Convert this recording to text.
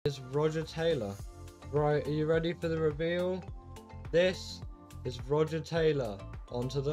is Roger Taylor. Right, are you ready for the reveal? This is Roger Taylor. On to the